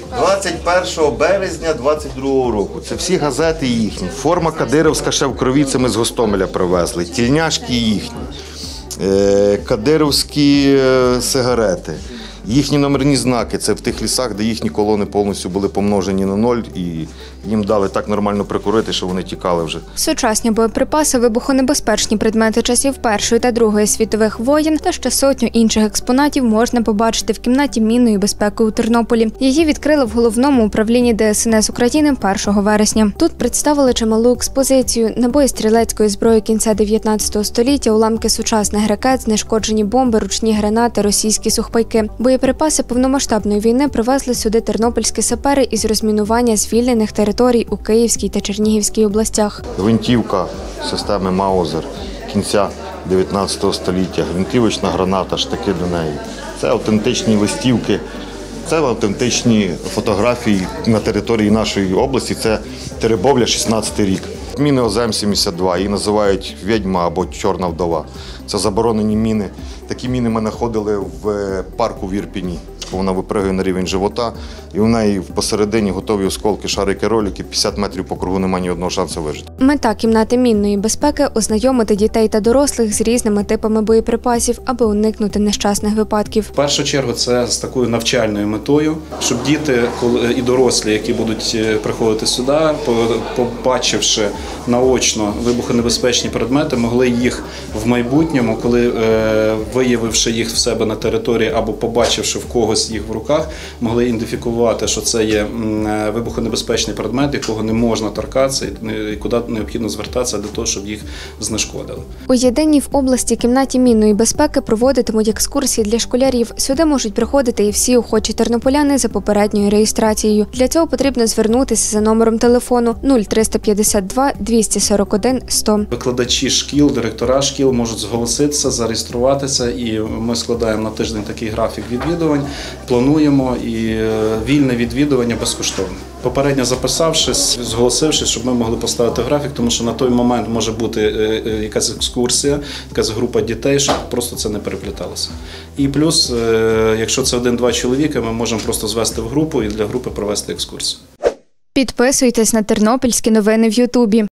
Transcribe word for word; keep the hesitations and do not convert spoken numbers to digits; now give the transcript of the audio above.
двадцять першого березня двадцять другого року. Це всі газети їхні. Форма кадирівська ще в крові, це ми з Гостомеля привезли. Тільняшки їхні, кадирівські сигарети. Їхні номерні знаки – це в тих лісах, де їхні колони повністю були помножені на ноль, і їм дали так нормально прикурити, що вони тікали вже. Сучасні боєприпаси, вибухонебезпечні предмети часів Першої та Другої світових воєн та ще сотню інших експонатів можна побачити в кімнаті мінної безпеки у Тернополі. Її відкрили в Головному управлінні Де Ес Ен Ес України першого вересня. Тут представили чималу експозицію, набої стрілецької зброї кінця дев'ятнадцятого століття, уламки сучасних ракет, знешкоджені бомби, ручні гранати, російські сухпайки. Боєприпаси повномасштабної війни привезли сюди тернопільські сапери із розмінування звільнених територій у Київській та Чернігівській областях. Гвинтівка системи Маузер кінця дев'ятнадцятого століття, гвинтівочна граната, штики до неї. Це автентичні листівки, це автентичні фотографії на території нашої області, це Теребовля, шістнадцятий рік. Міни О З М сімдесят два, її називають «Відьма» або «Чорна вдова». Це заборонені міни. Такі міни ми знаходили в парку в Ірпені. Вона випригує на рівень живота, і у неї посередині готові осколки, шарики, ролики, п'ятдесят метрів по кругу, немає ні одного шансу вижити. Мета кімнати мінної безпеки – ознайомити дітей та дорослих з різними типами боєприпасів, аби уникнути нещасних випадків. В першу чергу це з такою навчальною метою, щоб діти і дорослі, які будуть приходити сюди, побачивши наочно вибухонебезпечні предмети, могли їх в майбутньому, коли виявивши їх в себе на території або побачивши в когось їх в руках, могли ідентифікувати, що це є вибухонебезпечний предмет, якого не можна торкатися і куди необхідно звертатися для того, щоб їх знешкодили. У єдиній в області кімнаті мінної безпеки проводитимуть екскурсії для школярів. Сюди можуть приходити і всі охочі тернополяни за попередньою реєстрацією. Для цього потрібно звернутися за номером телефону нуль триста п'ятдесят два двісті сорок один сто. Викладачі шкіл, директора шкіл можуть зголоситися, зареєструватися, і ми складаємо на тиждень такий графік відвідувань. Плануємо і вільне відвідування безкоштовне. Попередньо записавшись, зголосившись, щоб ми могли поставити графік, тому що на той момент може бути якась екскурсія, якась група дітей, щоб просто це не перепліталося. І плюс, якщо це один-два чоловіка, ми можемо просто звести в групу і для групи провести екскурсію. Підписуйтесь на тернопільські новини в Ютубі.